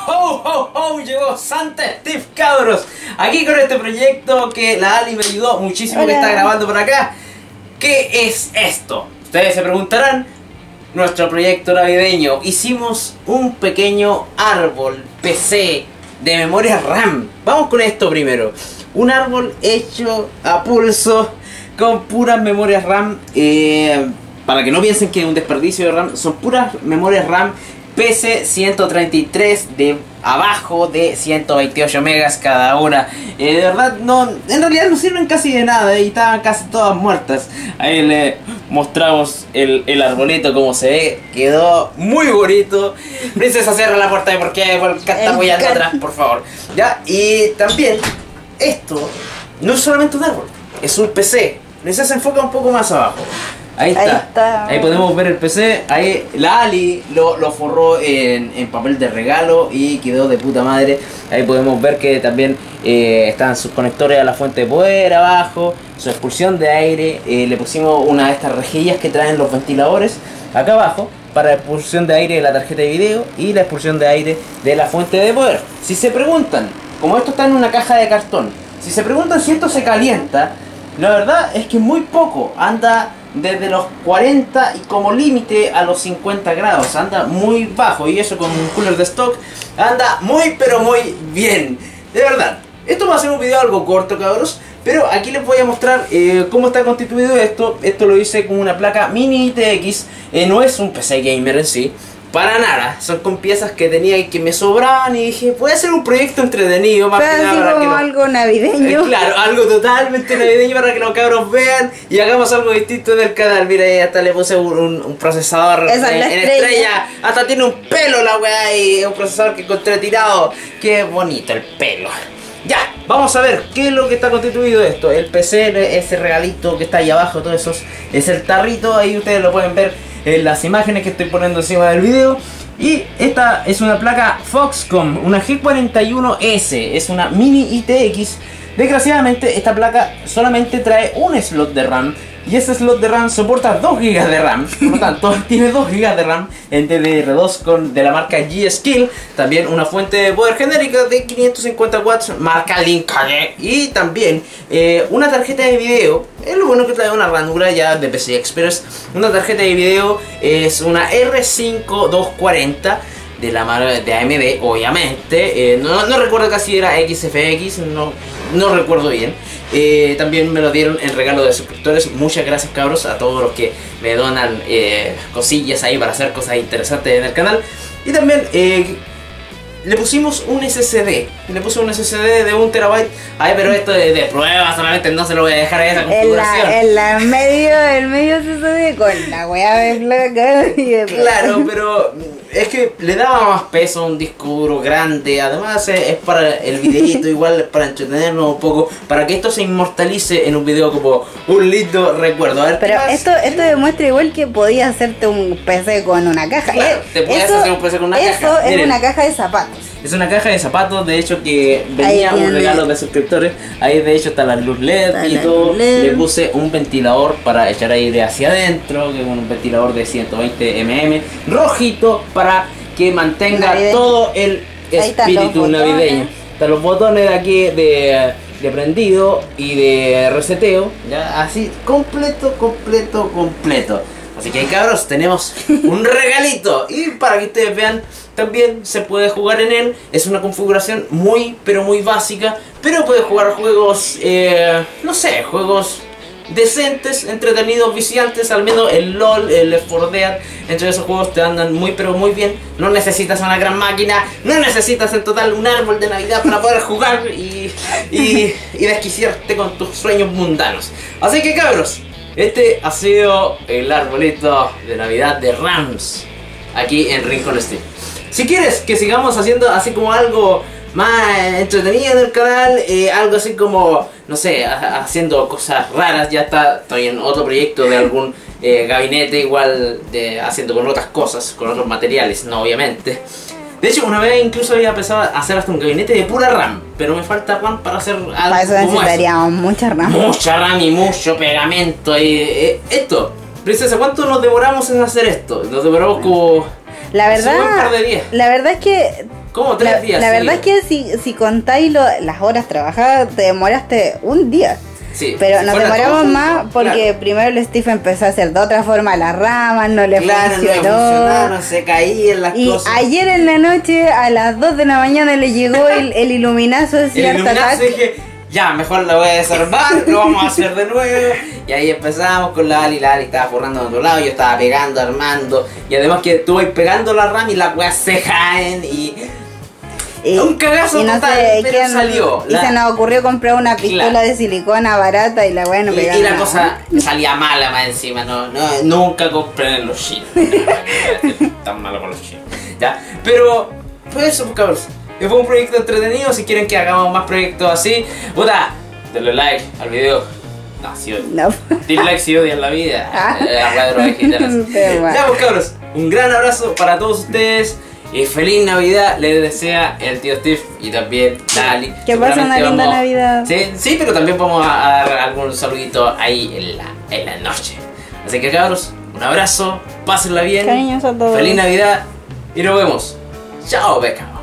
¡Ho, ho, ho! Llegó Santa Steve, cabros. Aquí con este proyecto que la Ali me ayudó muchísimo. Hola. Que está grabando por acá. ¿Qué es esto? Ustedes se preguntarán. Nuestro proyecto navideño. Hicimos un pequeño árbol PC de memoria RAM. Vamos con esto primero. Un árbol hecho a pulso con puras memorias RAM. Para que no piensen que es un desperdicio de RAM, son puras memorias RAM PC 133 de abajo de 128 megas cada una. De verdad, no, en realidad no sirven casi de nada y están casi todas muertas. Ahí le mostramos el arbolito como se ve, quedó muy bonito. Princesa, cierra la puerta porque está apoyando atrás, por favor. Ya, y también esto no es solamente un árbol, es un PC. Princesa, se enfoca un poco más abajo. Ahí está. Ahí podemos ver el PC. Ahí la Ali lo forró en papel de regalo y quedó de puta madre. Ahí podemos ver que también están sus conectores a la fuente de poder abajo, su expulsión de aire. Le pusimos una de estas rejillas que traen los ventiladores acá abajo para la expulsión de aire de la tarjeta de video y la expulsión de aire de la fuente de poder. Si se preguntan, como esto está en una caja de cartón, si se preguntan si esto se calienta, la verdad es que muy poco. Anda desde los 40 y como límite a los 50 grados. Anda muy bajo y eso con un cooler de stock anda muy pero muy bien. De verdad, esto va a ser un video algo corto, cabros, pero aquí les voy a mostrar cómo está constituido esto. Esto lo hice con una placa mini ITX. No es un PC gamer en sí, para nada, son con piezas que tenía y que me sobraban y dije, voy a hacer un proyecto entretenido más que nada para que algo navideño. Claro, algo totalmente navideño para que los cabros vean y hagamos algo distinto en el canal. Mira, ahí hasta le puse un procesador Esa es la en estrella. Hasta tiene un pelo la weá y un procesador que encontré tirado. Qué bonito el pelo. Ya, vamos a ver qué es lo que está constituido de esto. El PC, ese regalito que está ahí abajo, todo eso es el tarrito. Ahí ustedes lo pueden ver en las imágenes que estoy poniendo encima del video. Y esta es una placa Foxconn, una G41S, es una mini ITX. Desgraciadamente esta placa solamente trae un slot de RAM y ese slot de RAM soporta 2 GB de RAM. Por lo tanto, tiene 2 GB de RAM en DDR2 de la marca G-Skill. También una fuente de poder genérica de 550 watts, marca Linkage. Y también una tarjeta de video. Es lo bueno que trae una ranura ya de PCI Express. Una tarjeta de video es una R5240 de la marca de AMD, obviamente. No recuerdo casi era XFX, no recuerdo bien. También me lo dieron en regalo de suscriptores. Muchas gracias, cabros, a todos los que me donan cosillas ahí para hacer cosas interesantes en el canal. Y también le pusimos un SSD. Le puse un SSD de 1 TB. Ay, pero esto de prueba solamente, no se lo voy a dejar a esa configuración. El medio SSD con la weá de placa y de Claro, pero es que le daba más peso a un disco duro grande. Además es para el videito, igual para entretenernos un poco, para que esto se inmortalice en un video como un lindo recuerdo. A ver, pero esto demuestra igual que podías hacerte un PC con una caja. Claro, te puedes hacer un PC con una caja. Eso es Miren, una caja de zapatos. es una caja de zapatos, de hecho, que venía Ahí un tiene. regalo de suscriptores. Ahí de hecho está la luz LED Está y la todo. luz LED. Le puse un ventilador para echar aire hacia adentro, que es un ventilador de 120 mm, rojito, para que mantenga Navideño. todo el Ahí están espíritu los botones. navideño. Están los botones de aquí de prendido y de reseteo, ya así completo. Así que cabros, tenemos un regalito. Y para que ustedes vean, también se puede jugar en él. Es una configuración muy, pero muy básica. Pero puedes jugar juegos, no sé, juegos decentes, entretenidos, viciantes. Al menos el LOL, el Left 4 Dead. Entre esos juegos te andan muy, pero muy bien. No necesitas una gran máquina. No necesitas en total un árbol de Navidad para poder jugar y desquiciarte con tus sueños mundanos. Así que cabros, este ha sido el arbolito de Navidad de Rams aquí en Rincón Steam. Si quieres que sigamos haciendo así como algo más entretenido en el canal, algo así como, no sé, haciendo cosas raras, ya estoy en otro proyecto de algún gabinete igual, haciendo con otras cosas, con otros materiales, no obviamente. De hecho, una vez incluso había pensado hacer hasta un gabinete de pura RAM, pero me falta RAM para hacer algo Para eso como necesitaríamos mucha RAM. mucha RAM y mucho pegamento y esto. Princesa, ¿cuánto nos demoramos en hacer esto? Nos demoramos como La hace un buen par verdad, de días. la verdad es que como 3 días. La verdad es seguidos. que si contáis las horas trabajadas, te demoraste un día. Sí, Pero si nos fuera demoramos todo más junto, porque claro. primero el Steve empezó a hacer de otra forma las ramas, no le Claro, no funcionó. funcionaron, se caían las Y cosas. ayer en la noche, a las 2 de la mañana, le llegó el iluminazo de El Cierta iluminazo dije, ya, mejor la voy a desarmar, lo vamos a hacer de nuevo. Y ahí empezamos con la Ali estaba forrando de otro lado, yo estaba pegando, armando. Y además que tú vas pegando la RAM y las weas se caen y... un cagazo y no total, sé pero quién- salió. Y se nos ocurrió comprar una pistola Claro. de silicona barata y la weá no pegaba Y la nada. cosa salía mala más encima, nunca compren en los chinos. Tan malo con los chinos. Ya, pero fue eso, pues, cabros. Fue un proyecto entretenido. Si quieren que hagamos más proyectos así, puta, denle like al video. No, si odian. No. Like si odian la vida. Ah. La weá de los vegetales. Pero bueno. Ya, pues, cabros, un gran abrazo para todos ustedes. Y feliz Navidad les desea el tío Steve y también Dali. Que pasen una Seguramente linda vamos- Navidad. Sí, pero también vamos a dar algún saludito ahí en la noche. Así que cabros, un abrazo, pásenla bien. Cariños a todos. Feliz Navidad y nos vemos. Chao, Beca.